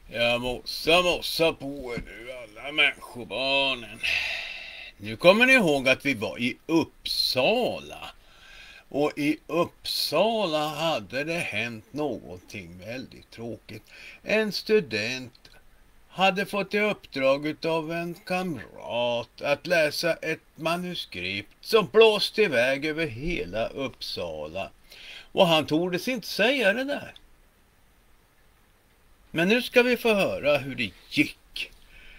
Jag mossa på er nu alla människobarnen. Nu kommer ni ihåg att vi var i Uppsala. Och i Uppsala hade det hänt någonting väldigt tråkigt. En student hade fått i uppdrag av en kamrat att läsa ett manuskript som blåste iväg över hela Uppsala. Och han tordes inte säga det där. Men nu ska vi få höra hur det gick.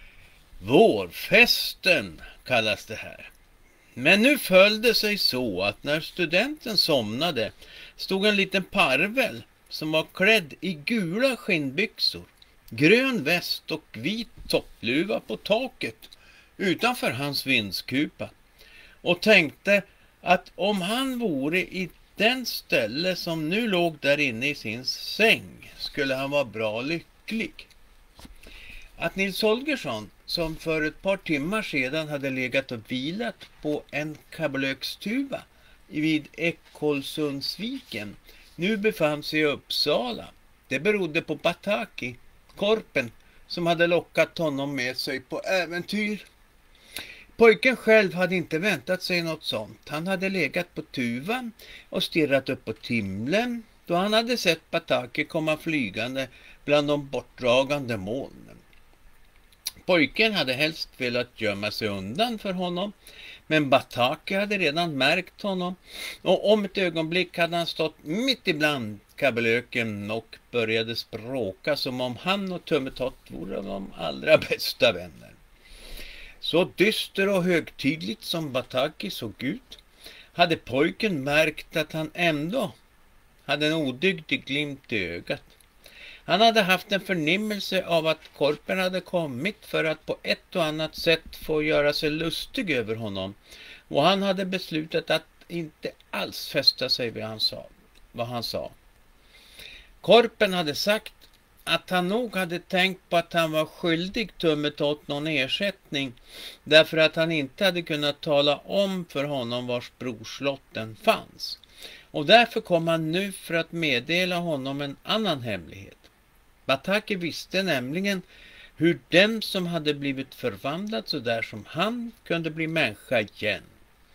Vårfesten kallas det här. Men nu föll det sig så att när studenten somnade stod en liten parvel som var klädd i gula skinnbyxor, grön väst och vit toppluva på taket utanför hans vindskupa och tänkte att om han vore i den ställe som nu låg där inne i sin säng skulle han vara bra lycklig. Att Nils Holgersson, som för ett par timmar sedan hade legat och vilat på en kabelökstuva vid Ekolsundsviken, nu befann sig i Uppsala. Det berodde på Bataki, korpen, som hade lockat honom med sig på äventyr. Pojken själv hade inte väntat sig något sånt. Han hade legat på tuvan och stirrat upp på himlen då han hade sett Bataki komma flygande bland de bortdragande molnen. Pojken hade helst velat gömma sig undan för honom, men Bataki hade redan märkt honom och om ett ögonblick hade han stått mitt ibland kabelöken och började språka som om han och Tummetott vore de allra bästa vänner. Så dyster och högtidligt som Bataki såg ut hade pojken märkt att han ändå hade en odygdig glimt i ögat. Han hade haft en förnimmelse av att korpen hade kommit för att på ett och annat sätt få göra sig lustig över honom och han hade beslutat att inte alls fästa sig vid vad han sa. Korpen hade sagt att han nog hade tänkt på att han var skyldig Tummetott någon ersättning därför att han inte hade kunnat tala om för honom vars brorslotten fanns. Och därför kom han nu för att meddela honom en annan hemlighet. Bataki visste nämligen hur den som hade blivit förvandlad så där som han kunde bli människa igen.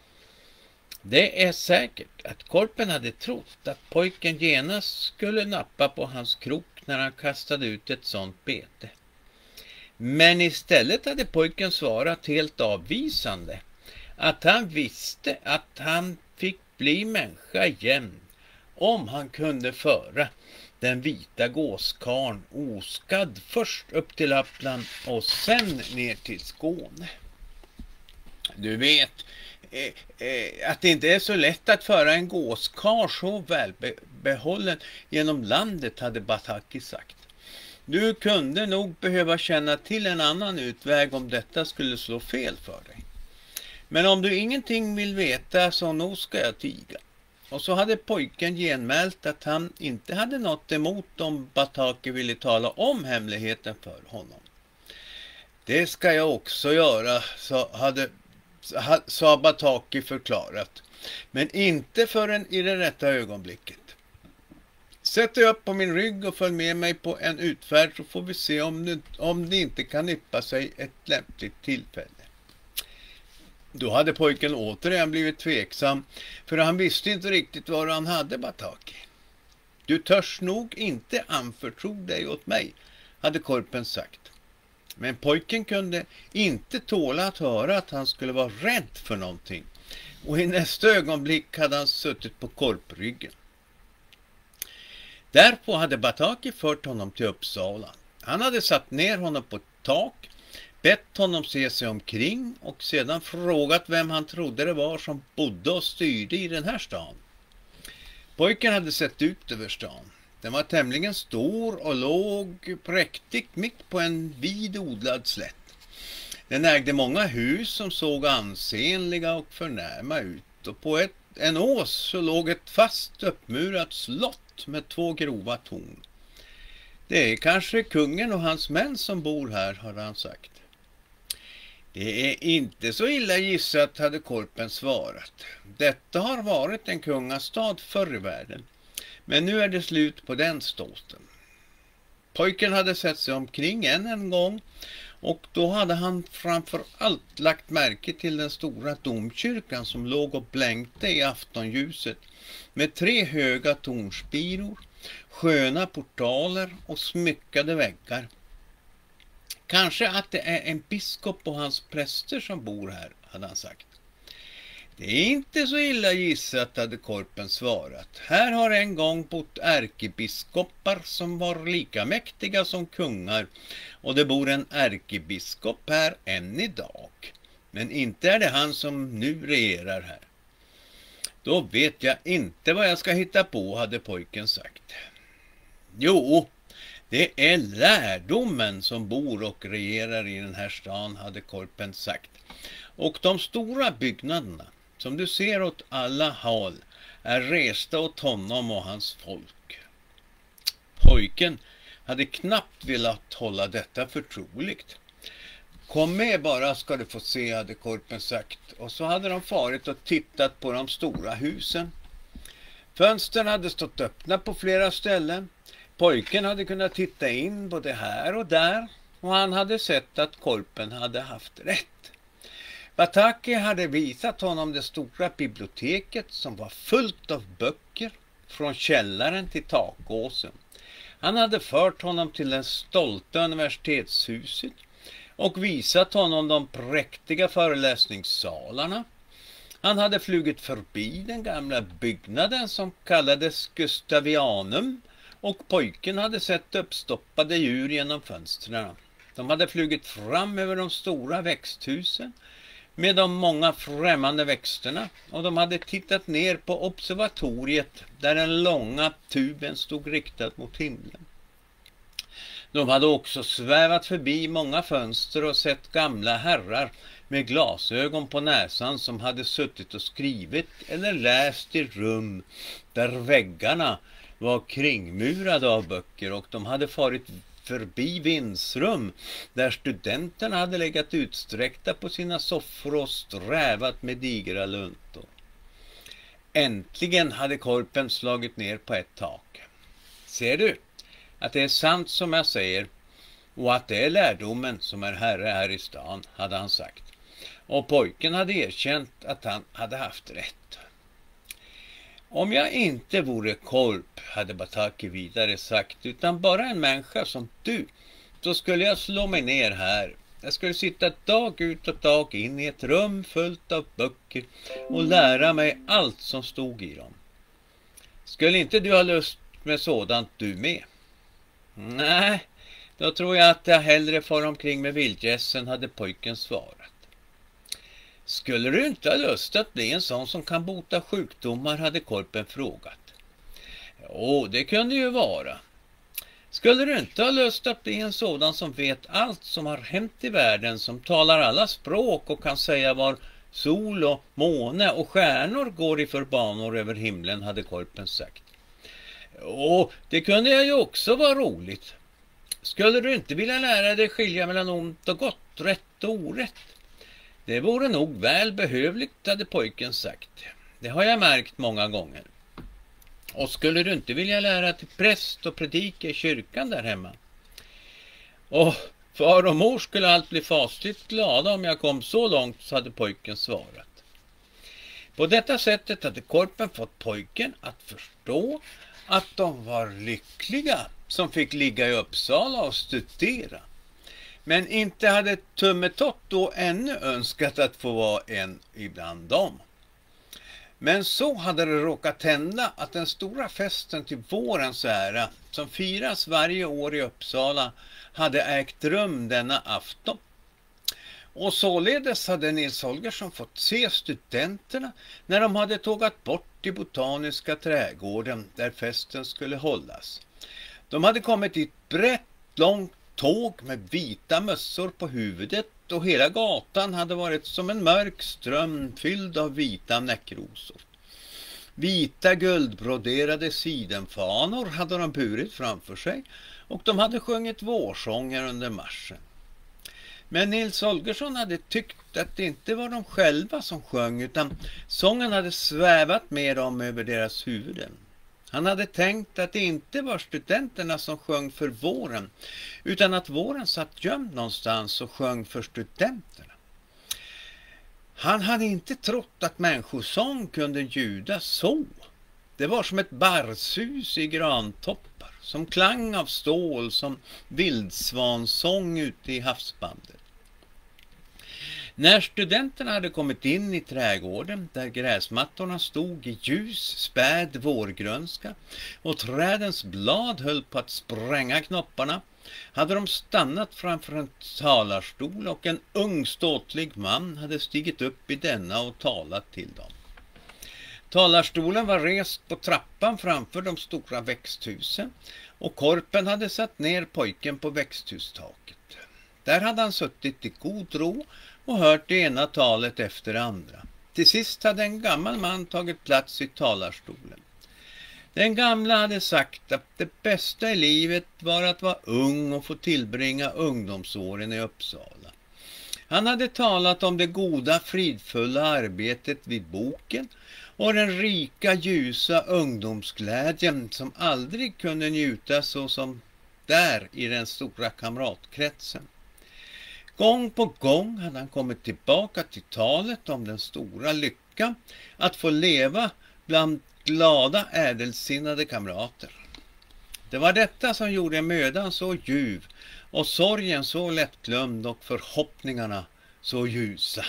Det är säkert att korpen hade trott att pojken genast skulle nappa på hans krok när han kastade ut ett sånt bete. Men istället hade pojken svarat helt avvisande att han visste att han fick bli människa igen om han kunde föra den vita gåskarn oskadd först upp till Lappland och sen ner till Skåne. Du vet att det inte är så lätt att föra en gåskar så välbehållen genom landet, hade Bataki sagt. Du kunde nog behöva känna till en annan utväg om detta skulle slå fel för dig. Men om du ingenting vill veta så nog ska jag tiga. Och så hade pojken genmält att han inte hade något emot om Bataki ville tala om hemligheten för honom. Det ska jag också göra, sa Bataki förklarat. Men inte förrän i det rätta ögonblicket. Sätt dig upp på min rygg och följ med mig på en utfärd så får vi se om det inte kan yppa sig ett lämpligt tillfälle. Då hade pojken återigen blivit tveksam för han visste inte riktigt var han hade Bataki. Du törs nog inte anförtro dig åt mig, hade korpen sagt. Men pojken kunde inte tåla att höra att han skulle vara rädd för någonting. Och i nästa ögonblick hade han suttit på korpryggen. Därpå hade Bataki fört honom till Uppsala. Han hade satt ner honom på ett tak, bett honom se sig omkring och sedan frågat vem han trodde det var som bodde och styrde i den här stan. Pojken hade sett ut över stan. Den var tämligen stor och låg präktigt mitt på en vid odlad slätt. Den ägde många hus som såg ansenliga och förnäma ut och på en ås så låg ett fast uppmurat slott med 2 grova torn. Det är kanske kungen och hans män som bor här, hade han sagt. Det är inte så illa gissat, hade korpen svarat. Detta har varit en kungastad förr i världen. Men nu är det slut på den ståten. Pojken hade sett sig omkring en gång, och då hade han framför allt lagt märke till den stora domkyrkan som låg och blänkte i aftonljuset med 3 höga tornspiror, sköna portaler och smyckade väggar. Kanske att det är en biskop och hans präster som bor här, hade han sagt. Det är inte så illa gissat, hade Korpen svarat. Här har en gång bott ärkebiskopar som var lika mäktiga som kungar, och det bor en ärkebiskop här än idag. Men inte är det han som nu regerar här. Då vet jag inte vad jag ska hitta på, hade pojken sagt. Jo, det är lärdomen som bor och regerar i den här stan, hade Korpen sagt. Och de stora byggnaderna som du ser åt alla håll är resta åt honom och hans folk. Pojken hade knappt velat hålla detta förtroligt. Kom med bara, ska du få se, hade Korpen sagt. Och så hade de farit och tittat på de stora husen. Fönstren hade stått öppna på flera ställen. Pojken hade kunnat titta in både här och där, och han hade sett att Korpen hade haft rätt. Bataki hade visat honom det stora biblioteket som var fullt av böcker från källaren till takåsen. Han hade fört honom till det stolta universitetshuset och visat honom de präktiga föreläsningssalarna. Han hade flugit förbi den gamla byggnaden som kallades Gustavianum, och pojken hade sett uppstoppade djur genom fönstren. De hade flugit fram över de stora växthusen med de många främmande växterna, och de hade tittat ner på observatoriet där den långa tuben stod riktad mot himlen. De hade också svävat förbi många fönster och sett gamla herrar med glasögon på näsan som hade suttit och skrivit eller läst i rum där väggarna var kringmurade av böcker, och de hade farit förbi vindsrum där studenterna hade legat utsträckta på sina soffor och strävat med digra luntor. Äntligen hade Korpen slagit ner på ett tak. Ser du att det är sant som jag säger, och att det är lärdomen som är herre här i stan, hade han sagt. Och pojken hade erkänt att han hade haft rätt. Om jag inte vore Korp, hade Bataki vidare sagt, utan bara en människa som du, så skulle jag slå mig ner här. Jag skulle sitta dag ut och dag in i ett rum fullt av böcker och lära mig allt som stod i dem. Skulle inte du ha lust med sådant du med? Nej, då tror jag att jag hellre far omkring med vildgässen, hade pojken svarat. Skulle du inte ha lust att bli en sån som kan bota sjukdomar, hade Korpen frågat. Jo, det kunde ju vara. Skulle du inte ha lust att bli en sådan som vet allt som har hänt i världen, som talar alla språk och kan säga var sol och måne och stjärnor går i förbanor över himlen, hade Korpen sagt. Jo, det kunde jag ju också vara roligt. Skulle du inte vilja lära dig skilja mellan ont och gott, rätt och orätt? Det vore nog väl behövligt, hade pojken sagt. Det har jag märkt många gånger. Och skulle du inte vilja lära till präst och predika i kyrkan där hemma? Och far och mor skulle allt bli fasligt glada om jag kom så långt, hade pojken svarat. På detta sättet hade Korpen fått pojken att förstå att de var lyckliga som fick ligga i Uppsala och studera. Men inte hade Tummetott då ännu önskat att få vara en ibland dem. Men så hade det råkat hända att den stora festen till vårens ära, som firas varje år i Uppsala, hade ägt rum denna afton. Och således hade Nils Holgersson fått se studenterna när de hade tågat bort i Botaniska trädgården där festen skulle hållas. De hade kommit i ett brett, långt tåg med vita mössor på huvudet, och hela gatan hade varit som en mörk ström fylld av vita näckrosor. Vita guldbroderade sidenfanor hade de burit framför sig, och de hade sjungit vårsånger under marschen. Men Nils Holgersson hade tyckt att det inte var de själva som sjöng, utan sången hade svävat med dem över deras huvuden. Han hade tänkt att det inte var studenterna som sjöng för våren, utan att våren satt gömd någonstans och sjöng för studenterna. Han hade inte trott att människosång kunde ljuda så. Det var som ett barrsus i grantoppar, som klang av stål, som vildsvansång ute i havsbandet. När studenterna hade kommit in i trädgården där gräsmattorna stod i ljus, späd vårgrönska och trädens blad höll på att spränga knopparna, hade de stannat framför en talarstol och en ung ståtlig man hade stigit upp i denna och talat till dem. Talarstolen var rest på trappan framför de stora växthusen och Korpen hade satt ner pojken på växthustaket. Där hade han suttit i god ro och hört det ena talet efter det andra. Till sist hade en gammal man tagit plats i talarstolen. Den gamla hade sagt att det bästa i livet var att vara ung och få tillbringa ungdomsåren i Uppsala. Han hade talat om det goda, fridfulla arbetet vid boken och den rika, ljusa ungdomsglädjen som aldrig kunde njutas så som där i den stora kamratkretsen. Gång på gång hade han kommit tillbaka till talet om den stora lyckan att få leva bland glada, ädelsinnade kamrater. Det var detta som gjorde mödan så ljuv och sorgen så lättglömd och förhoppningarna så ljusa.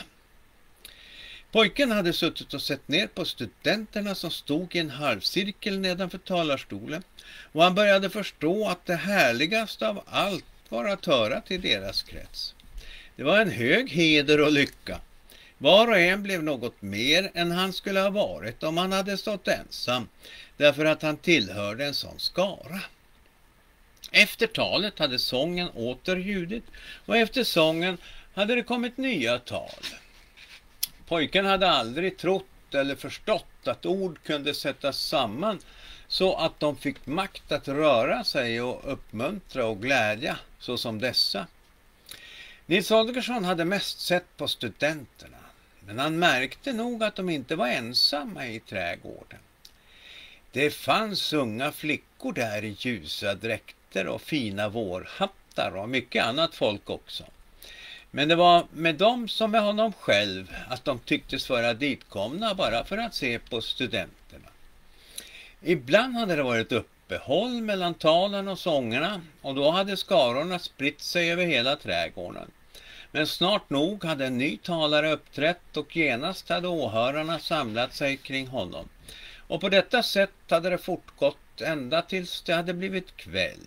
Pojken hade suttit och sett ner på studenterna som stod i en halvcirkel nedanför talarstolen och han började förstå att det härligaste av allt var att höra till deras krets. Det var en hög heder och lycka. Var och en blev något mer än han skulle ha varit om han hade stått ensam, därför att han tillhörde en sån skara. Efter talet hade sången åter ljudit och efter sången hade det kommit nya tal. Pojken hade aldrig trott eller förstått att ord kunde sättas samman så att de fick makt att röra sig och uppmuntra och glädja så som dessa. Nils Holgersson hade mest sett på studenterna, men han märkte nog att de inte var ensamma i trädgården. Det fanns unga flickor där i ljusa dräkter och fina vårhattar och mycket annat folk också. Men det var med dem som med honom själv att de tycktes vara ditkomna bara för att se på studenterna. Ibland hade det varit uppehåll mellan talen och sångerna och då hade skarorna spritt sig över hela trädgården. Men snart nog hade en ny talare uppträtt och genast hade åhörarna samlat sig kring honom. Och på detta sätt hade det fortgått ända tills det hade blivit kväll.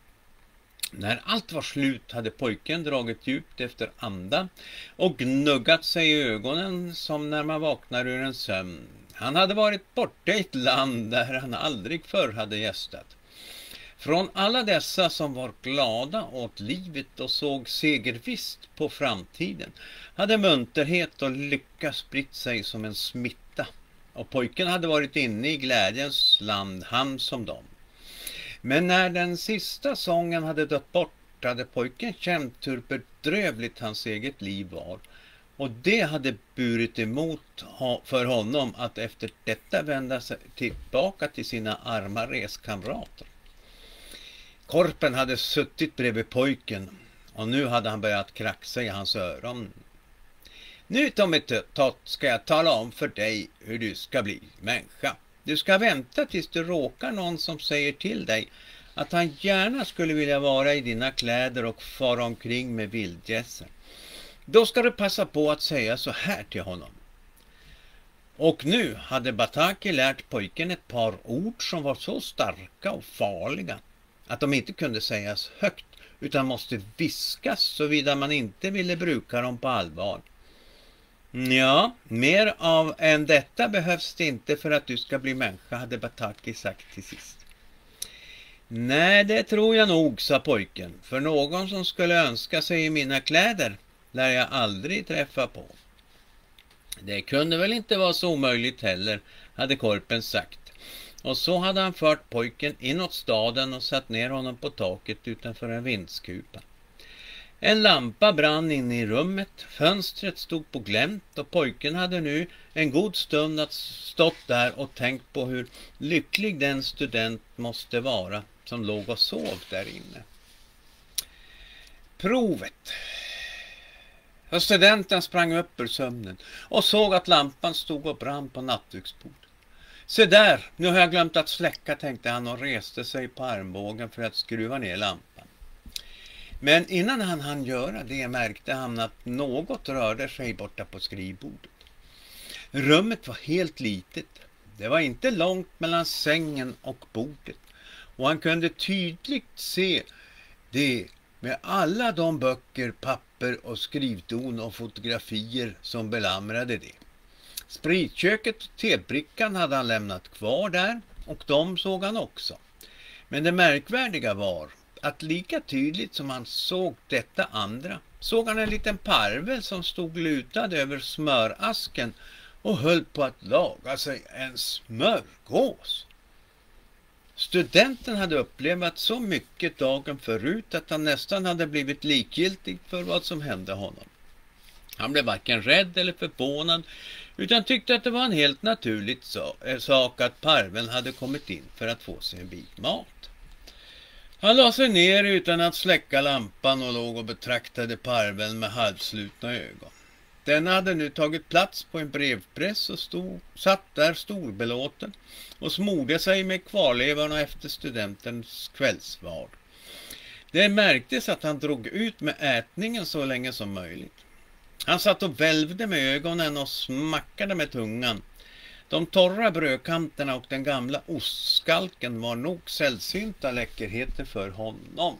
När allt var slut hade pojken dragit djupt efter andan och gnuggat sig i ögonen som när man vaknar ur en sömn. Han hade varit borta i ett land där han aldrig förr hade gästat. Från alla dessa som var glada åt livet och såg segervist på framtiden hade munterhet och lycka spritt sig som en smitta. Och pojken hade varit inne i glädjens land, han som dem. Men när den sista sången hade dött bort hade pojken känt hur bedrövligt hans eget liv var. Och det hade burit emot för honom att efter detta vända sig tillbaka till sina arma reskamrater. Korpen hade suttit bredvid pojken och nu hade han börjat kraxa i hans öron. Nu Tommy Tott ska jag tala om för dig hur du ska bli människa. Du ska vänta tills du råkar någon som säger till dig att han gärna skulle vilja vara i dina kläder och fara omkring med vildgässen. Då ska du passa på att säga så här till honom. Och nu hade Bataki lärt pojken ett par ord som var så starka och farliga att de inte kunde sägas högt utan måste viskas såvida man inte ville bruka dem på allvar. Ja, mer av än detta behövs det inte för att du ska bli människa, hade Bataki sagt till sist. Nej, det tror jag nog, sa pojken, för någon som skulle önska sig i mina kläder lär jag aldrig träffa på. Det kunde väl inte vara så omöjligt heller, hade Korpen sagt. Och så hade han fört pojken inåt staden och satt ner honom på taket utanför en vindskupa. En lampa brann inne i rummet, fönstret stod på glänt och pojken hade nu en god stund att stått där och tänkt på hur lycklig den student måste vara som låg och sov där inne. Provet. Och studenten sprang upp ur sömnen och såg att lampan stod och brann på nattduksbordet. Se där, nu har jag glömt att släcka, tänkte han och reste sig på armbågen för att skruva ner lampan. Men innan han hann göra det märkte han att något rörde sig borta på skrivbordet. Rummet var helt litet. Det var inte långt mellan sängen och bordet och han kunde tydligt se det med alla de böcker, papper och skrivdon och fotografier som belamrade det. Spritköket och tebrickan hade han lämnat kvar där och de såg han också. Men det märkvärdiga var att lika tydligt som han såg detta andra såg han en liten parvel som stod lutad över smörasken och höll på att laga sig en smörgås. Studenten hade upplevt så mycket dagen förut att han nästan hade blivit likgiltig för vad som hände honom. Han blev varken rädd eller förvånad utan tyckte att det var en helt naturlig sak att parveln hade kommit in för att få sig en bit mat. Han la sig ner utan att släcka lampan och låg och betraktade parveln med halvslutna ögon. Den hade nu tagit plats på en brevpress och satt där storbelåten och smorde sig med kvarlevorna efter studentens kvällsvard. Det märktes att han drog ut med ätningen så länge som möjligt. Han satt och välvde med ögonen och smackade med tungan. De torra brödkanterna och den gamla ostskalken var nog sällsynta läckerheter för honom.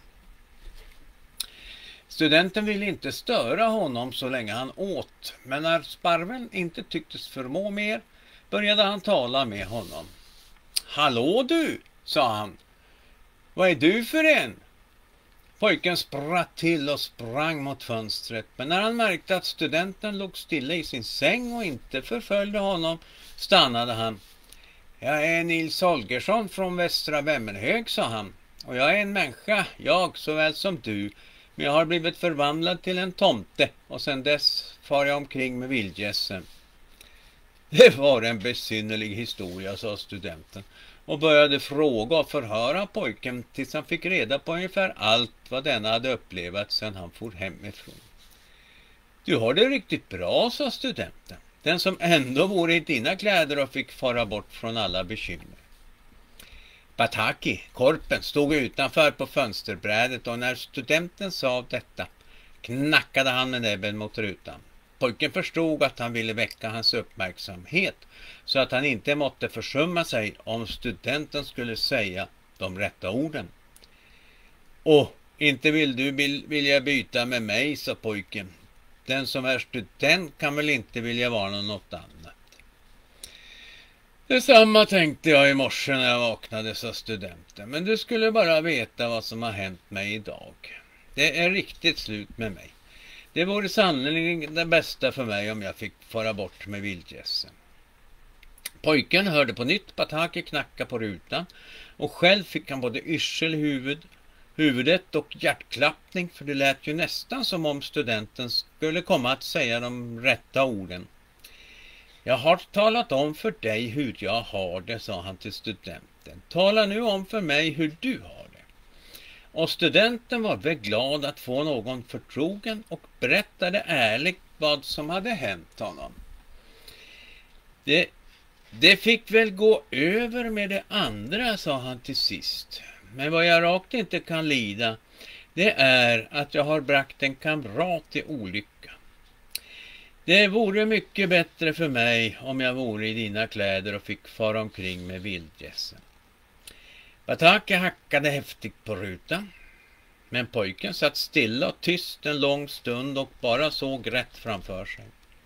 Studenten ville inte störa honom så länge han åt, men när sparven inte tycktes förmå mer började han tala med honom. Hallå du, sa han. Vad är du för en? Pojken spratt till och sprang mot fönstret, men när han märkte att studenten låg stilla i sin säng och inte förföljde honom stannade han. Jag är Nils Holgersson från Västra Vemmenhög, sa han. Och jag är en människa, jag såväl som du. Men jag har blivit förvandlad till en tomte och sedan dess far jag omkring med vildgässen. Det var en besynnerlig historia, sa studenten och började fråga och förhöra pojken tills han fick reda på ungefär allt vad denna hade upplevt sedan han for hemifrån. Du har det riktigt bra, sa studenten. Den som ändå vore i dina kläder och fick fara bort från alla bekymmer. Bataki, korpen, stod utanför på fönsterbrädet och när studenten sa detta knackade han med näbben mot rutan. Pojken förstod att han ville väcka hans uppmärksamhet så att han inte måtte försumma sig om studenten skulle säga de rätta orden. Åh, inte vill jag byta med mig, sa pojken. Den som är student kan väl inte vilja vara något annat. Detsamma tänkte jag i morse när jag vaknade, sa studenten. Men du skulle bara veta vad som har hänt mig idag. Det är riktigt slut med mig. Det vore sannolikt det bästa för mig om jag fick fara bort med vildgässen. Pojken hörde på nytt Bataki knacka på rutan och själv fick han både yrsel i huvudet och hjärtklappning, för det lät ju nästan som om studenten skulle komma att säga de rätta orden. Jag har talat om för dig hur jag har det, sa han till studenten. Tala nu om för mig hur du har det. Och studenten var väl glad att få någon förtrogen och berättade ärligt vad som hade hänt honom. Det fick väl gå över med det andra, sa han till sist. Men vad jag rakt inte kan lida, det är att jag har bragt en kamrat i olycka. Det vore mycket bättre för mig om jag vore i dina kläder och fick fara omkring med vildgässen. Bataki hackade häftigt på rutan, men pojken satt stilla och tyst en lång stund och bara såg rätt framför sig.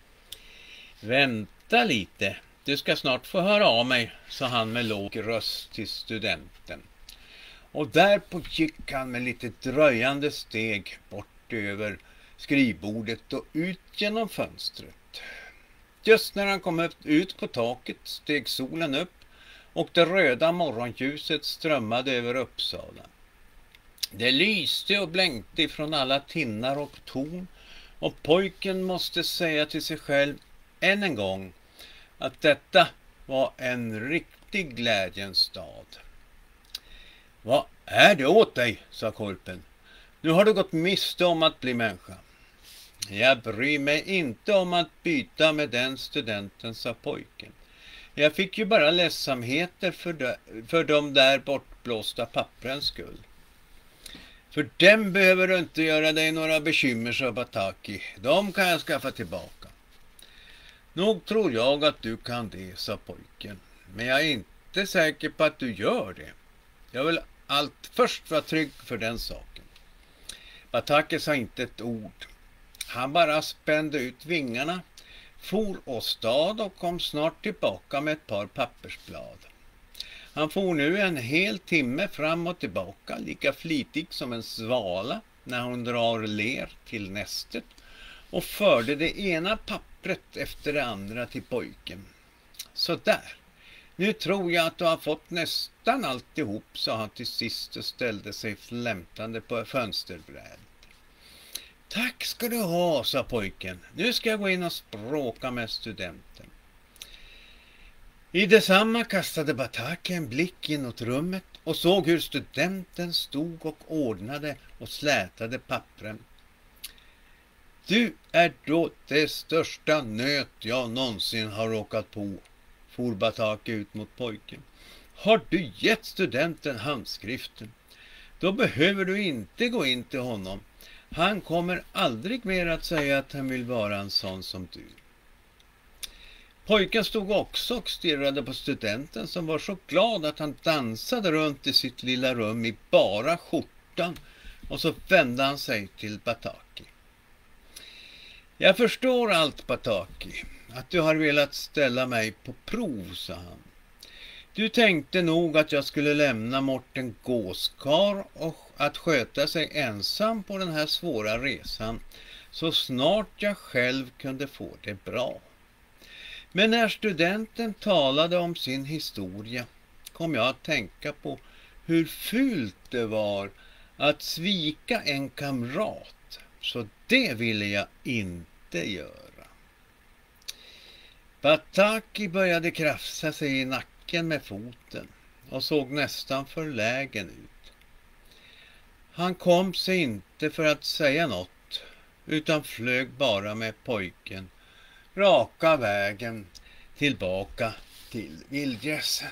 Vänta lite, du ska snart få höra av mig, sa han med låg röst till studenten. Och därpå gick han med lite dröjande steg bort över skrivbordet och ut genom fönstret. Just när han kom ut på taket steg solen upp och det röda morgonljuset strömmade över Uppsala. Det lyste och blänkte från alla tinnar och torn, och pojken måste säga till sig själv än en gång att detta var en riktig glädjens stad. Vad är det åt dig, sa Korpen. Nu har du gått miste om att bli människa. Jag bryr mig inte om att byta med den studenten, sa pojken. Jag fick ju bara ledsamheter för de där bortblåsta papprens skull. För dem behöver du inte göra dig några bekymmer, sa Bataki. De kan jag skaffa tillbaka. Nog tror jag att du kan det, sa pojken. Men jag är inte säker på att du gör det. Jag vill allt först vara trygg för den saken. Bataki sa inte ett ord. Han bara spände ut vingarna, for åstad och kom snart tillbaka med ett par pappersblad. Han for nu en hel timme fram och tillbaka, lika flitig som en svala när hon drar ler till nästet, och förde det ena pappret efter det andra till pojken. Så där, nu tror jag att du har fått nästan alltihop, sa han till sist och ställde sig flämtande på fönsterbrädet. Tack ska du ha, sa pojken. Nu ska jag gå in och språka med studenten. I detsamma kastade Bataki en blick inåt rummet och såg hur studenten stod och ordnade och slätade pappren. Du är då det största nöt jag någonsin har råkat på, for Bataki ut mot pojken. Har du gett studenten handskriften? Då behöver du inte gå in till honom. Han kommer aldrig mer att säga att han vill vara en sån som du. Pojken stod också och stirrade på studenten som var så glad att han dansade runt i sitt lilla rum i bara skjortan, och så vände han sig till Bataki. Jag förstår allt, Bataki, att du har velat ställa mig på prov, sa han. Du tänkte nog att jag skulle lämna Morten Gåskar och att sköta sig ensam på den här svåra resan så snart jag själv kunde få det bra. Men när studenten talade om sin historia kom jag att tänka på hur fult det var att svika en kamrat, så det ville jag inte göra. Bataki började krafsa sig i nacken med foten och såg nästan förlägen ut. Han kom sig inte för att säga något utan flög bara med pojken raka vägen tillbaka till vildgässen.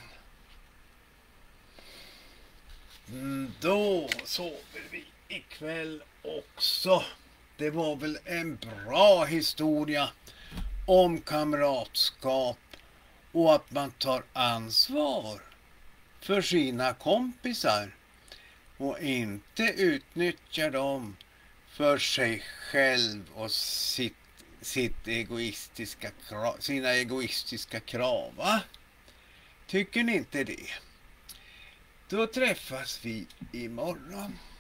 Då sover vi ikväll också. Det var väl en bra historia om kamratskap och att man tar ansvar för sina kompisar och inte utnyttjar dem för sig själv och sina egoistiska krav, va? Tycker ni inte det? Då träffas vi imorgon.